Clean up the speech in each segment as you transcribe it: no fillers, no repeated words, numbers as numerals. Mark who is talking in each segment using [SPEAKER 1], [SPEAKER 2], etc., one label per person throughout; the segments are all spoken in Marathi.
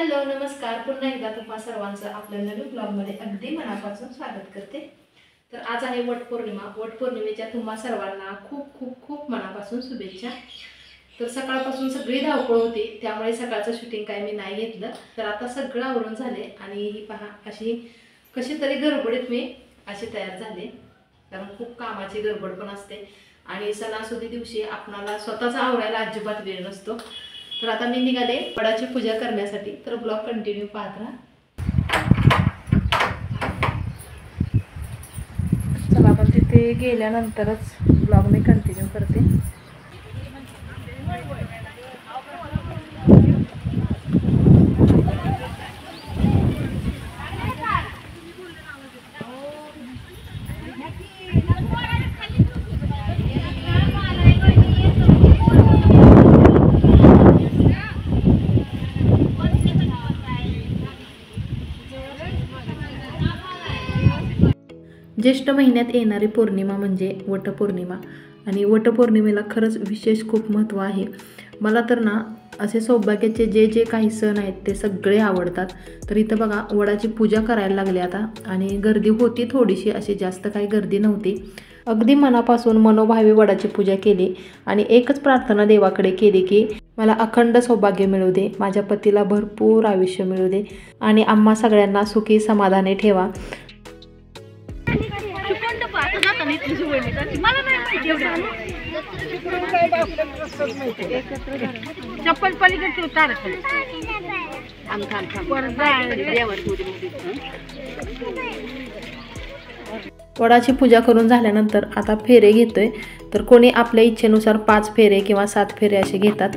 [SPEAKER 1] हॅलो नमस्कार, पुन्हा एकदा तुम्हा सर्वांचं आपल्या नवीन ब्लॉगमध्ये अगदी मनापासून स्वागत करते। तर आज आहे वटपौर्णिमा। वटपौर्णिमेच्या तुम्हा सर्वांना खूप खूप खूप मनापासून शुभेच्छा। तर सकाळपासून सगळी धावपळ होती, त्यामुळे सकाळचं शूटिंग काय मी नाही घेतलं। तर आता सगळं आवरून झाले आणि ही पहा अशी कशी तरी गडबडीत मी अशी तयार झाले, कारण खूप कामाची गडबड पण असते आणि सणासुदी दिवशी आपणाला स्वतःचा आवरायला अजिबात वेळ नसतो। तर आता मी निघाले वडाची पूजा करण्यासाठी, तर ब्लॉग कंटिन्यू पाहत राहा। चला आपण तिथे गेल्यानंतरच ब्लॉग मी कंटिन्यू करते। ज्येष्ठ महिन्यात येणारी पौर्णिमा म्हणजे वटपौर्णिमा आणि वटपौर्णिमेला खरंच विशेष खूप महत्त्व आहे। मला तर ना असे सौभाग्याचे जे जे काही सण आहेत ते सगळे आवडतात। तर इथं बघा वडाची पूजा करायला लागली आता आणि गर्दी होती थोडीशी, अशी जास्त काही गर्दी नव्हती। अगदी मनापासून मनोभावे वडाची पूजा केली आणि एकच प्रार्थना देवाकडे केली की मला अखंड सौभाग्य मिळू दे, माझ्या पतीला भरपूर आयुष्य मिळू दे आणि आम्हा सगळ्यांना सुखी समाधानी ठेवा।
[SPEAKER 2] चप्पल पलीकडे उतार
[SPEAKER 1] वडाची पूजा करून झाल्यानंतर आता फेरे घेतोय। तर कोणी आपल्या इच्छेनुसार 5 फेरे किंवा 7 फेरे असे घेतात।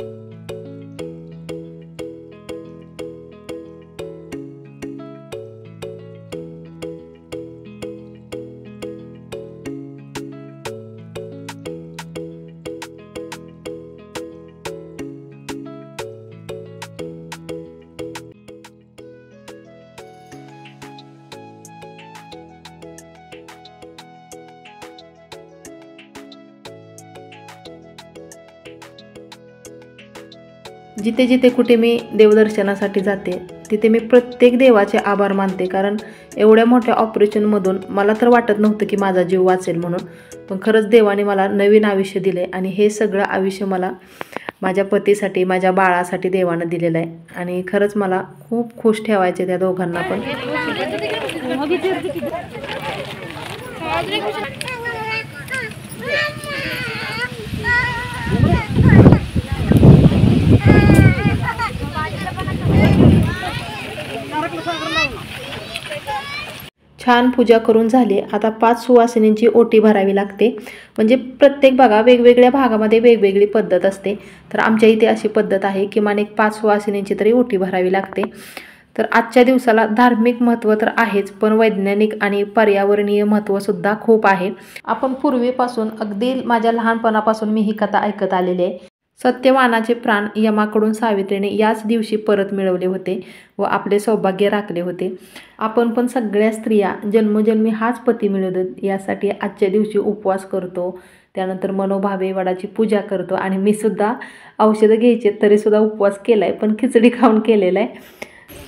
[SPEAKER 1] जिथे जिथे कुठे मी देवदर्शनासाठी जाते तिथे मी प्रत्येक देवाचे आभार मानते, कारण एवढ्या मोठ्या ऑपरेशनमधून मला तर वाटत नव्हतं की माझा जीव वाचेल म्हणून, पण खरंच देवाने मला नवीन आयुष्य दिले आणि हे सगळं आयुष्य मला माझ्या पतीसाठी माझ्या बाळासाठी देवानं दिलेलं आहे आणि खरंच मला खूप खुश ठेवायचे त्या दोघांना पण। छान पूजा करून झाली। आता 5 सुवासिनींची ओटी भरावी लागते, म्हणजे प्रत्येक बघा वेगवेगळ्या भागामध्ये वेगवेगळी पद्धत असते। तर आमच्या इथे अशी पद्धत आहे किमान एक 5 सुवासिनींची तरी ओटी भरावी लागते। तर आजच्या दिवसाला धार्मिक महत्त्व तर आहेच, पण वैज्ञानिक आणि पर्यावरणीय महत्त्वसुद्धा खूप आहे। आपण पूर्वीपासून अगदी माझ्या लहानपणापासून मी ही कथा ऐकत आलेली आहे। सत्यवानाचे प्राण यमाकडून सावित्रीने याच दिवशी परत मिळवले होते व आपले सौभाग्य राखले होते। आपण पण सगळ्या स्त्रिया जन्मोजन्मी हाच पती मिळू देत यासाठी आजच्या दिवशी उपवास करतो, त्यानंतर मनोभावे वडाची पूजा करतो आणि मी सुद्धा औषधं घ्यायचे तरी सुद्धा उपवास केला आहे, पण खिचडी खाऊन केलेला आहे।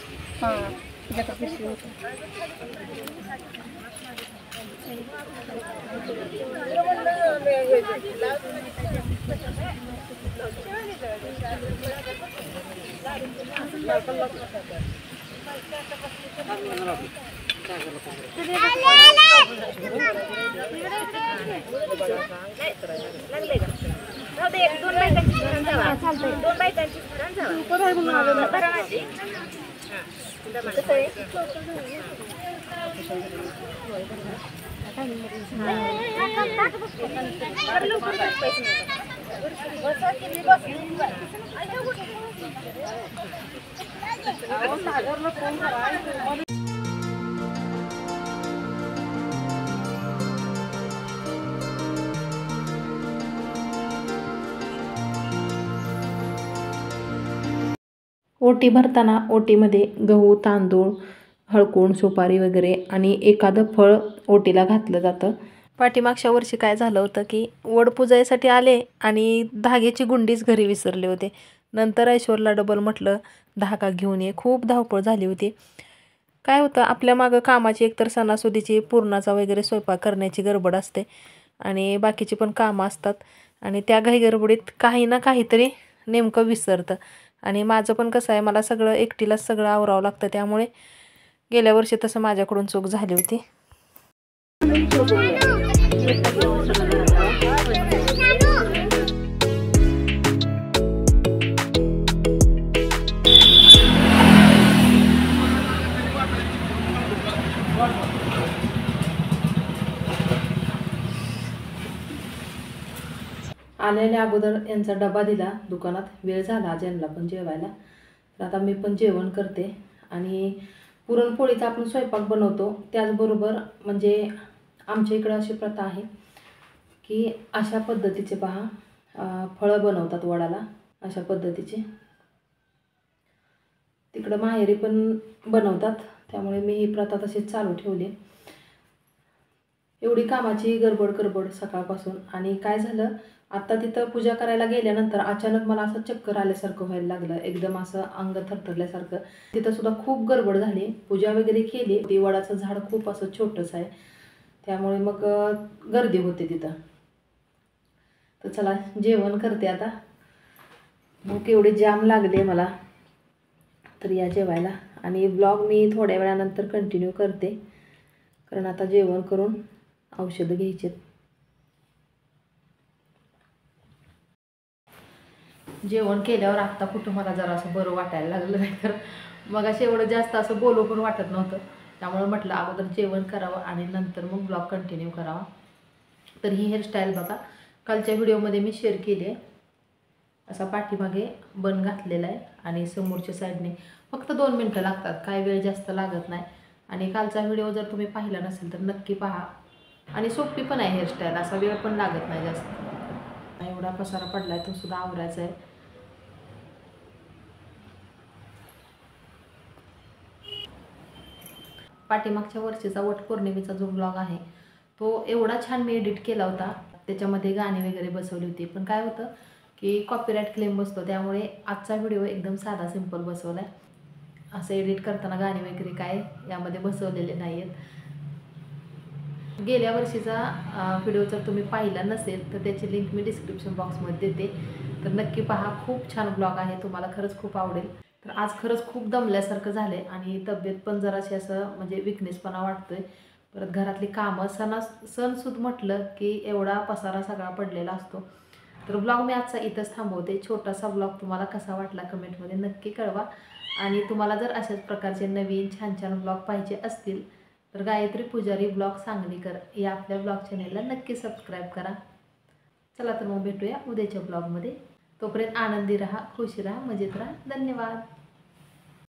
[SPEAKER 1] ओटी भरताना ओटीमध्ये गहू, तांदूळ, हळकुंड, सुपारी वगैरे आणि एखादं फळ ओटीला घातलं जातं। पाठीमागच्या वर्षी काय झालं होतं की वड पूजायसाठी आले आणि धाग्याची गुंडीच घरी विसरले होते। नंतर ऐश्वरला डबल म्हटलं धागा घेऊन ये, खूप धावपळ झाली होती. काय होतं आपल्या मागं कामाची एकतर सणासुदीची पुरणाचा वगैरे स्वयंपाक करण्याची गडबड असते आणि बाकीची पण कामं असतात आणि त्या घाईगडबडीत काही ना काहीतरी नेमकं विसरतं. आणि माझं पण कसं आहे, मला सगळं एकटीलाच सगळं आवरावं लागतं, त्यामुळे गेल्या वर्षी तसं माझ्याकडून चूक झाली होती. आलेल्या अगोदर यांचा डबा दिला दुकानात, वेळ झाला आज यांना पण जेवायला. तर आता मी पण जेवण करते. आणि पुरणपोळीचा आपण स्वयंपाक बनवतो त्याचबरोबर म्हणजे आमच्या इकडं अशी प्रथा आहे की अशा पद्धतीचे पहा फळं बनवतात वडाला, अशा पद्धतीचे. तिकडं माहेरी पण बनवतात, त्यामुळे मी ही प्रथा तशीच चालू ठेवली. एवढी कामाची गडबड सकाळपासून. आणि काय झालं, आत्ता तिथं पूजा करायला गेल्यानंतर अचानक मला असं चक्कर आल्यासारखं व्हायला लागलं, एकदम असं अंग थरथरल्यासारखं. तिथं सुद्धा खूप गडबड झाली. पूजा वगैरे केली. ते वडाचं झाड खूप असं छोटंसं आहे, त्यामुळे मग गर्दी होते तिथं. तर चला जेवण करते आता. भूक एवढी जाम लागली मला, तर या जेवायला. आणि ब्लॉग मी थोड्या वेळानंतर कंटिन्यू करते, कारण आता जेवण करून औषधं घ्यायचे. जेवण केल्यावर आत्ता कुठं मला जरा असं बरं वाटायला लागलं, नाही तर मग असे एवढं जास्त असं बोलू पण वाटत नव्हतं. त्यामुळे म्हटलं अगोदर जेवण करावं आणि नंतर मग ब्लॉग कंटिन्यू करावा. तर ही हेअरस्टाईल बघा, कालच्या व्हिडिओमध्ये मी शेअर केली आहे. असा पाठीमागे बन घातलेला आहे आणि समोरच्या साईडने फक्त 2 मिनटं लागतात, काय वेळ जास्त लागत नाही. आणि कालचा व्हिडिओ जर तुम्ही पाहिला नसेल तर नक्की पहा. आणि सोपी पण आहे हेअरस्टाईल, असा वेळ पण लागत नाही जास्त. एवढा पसारा पडला आहे तो सुद्धा आवरायचा आहे. पाठीमागच्या वर्षीचा वटपौर्णिमेचा जो ब्लॉग आहे तो एवढा छान मी एडिट केला होता, त्याच्यामध्ये गाणी वगैरे बसवली होती. पण काय होतं की कॉपीराईट क्लेम बसतो, त्यामुळे आजचा व्हिडिओ एकदम साधा सिंपल बसवला आहे. असं एडिट करताना गाणी वगैरे काय यामध्ये बसवलेले नाही आहेत. गेल्या वर्षीचा व्हिडिओ जर तुम्ही पाहिला नसेल तर त्याची लिंक मी डिस्क्रिप्शन बॉक्समध्ये देते, तर नक्की पहा. खूप छान ब्लॉग आहे, तुम्हाला खरंच खूप आवडेल. तर आज खरंच खूप दमल्यासारखं झालं आहे आणि तब्येत पण जराशी असं म्हणजे विकनेसपणा वाटतोय. परत घरातली कामं, सणसूद म्हटलं की एवढा पसारा सगळा पडलेला असतो. तर ब्लॉग मी आजचा इथंच थांबवते. छोटासा ब्लॉग तुम्हाला कसा वाटला कमेंटमध्ये नक्की कळवा. आणि तुम्हाला जर अशाच प्रकारचे नवीन छान छान ब्लॉग पाहिजे असतील तर गायत्री पुजारी ब्लॉग सांगलीकर या आपल्या ब्लॉग चॅनेलला नक्की सबस्क्राईब करा. चला तर मग भेटूया उद्याच्या ब्लॉगमध्ये. तोपर्यंत आनंदी राहा, खुश राहा, मजेत राहा. धन्यवाद.